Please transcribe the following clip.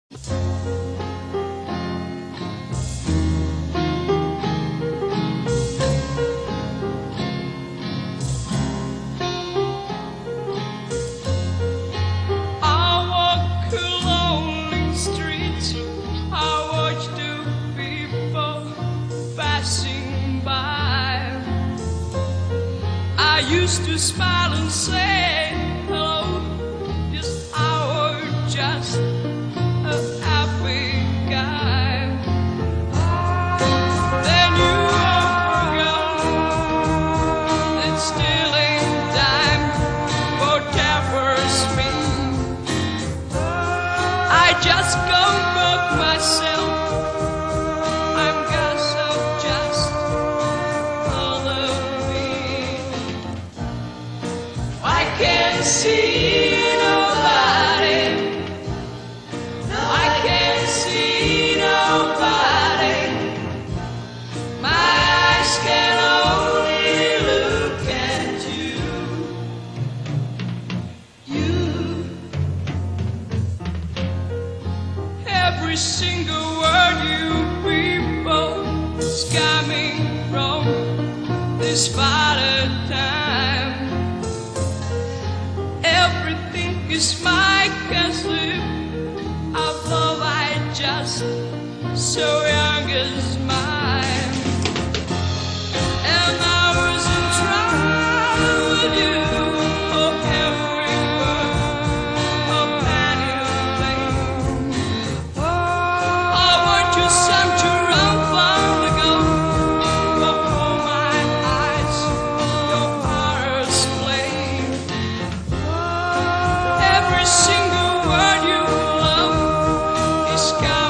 I used to smile and say hello, yes, I was just a happy guy. Then you were gone, it's still ain't time for Tapper's me. I just go broke myself, I'm got so just all of me. I can't see nobody, I can't see nobody. My eyes can only look at you. Every single word you people is coming from this father time. Everything is my cousin of love, I just so young as mine. And I was in trouble with you for every word of anything. I want your son to run from the gun, before my eyes your heart's flame. Every single word you love is coming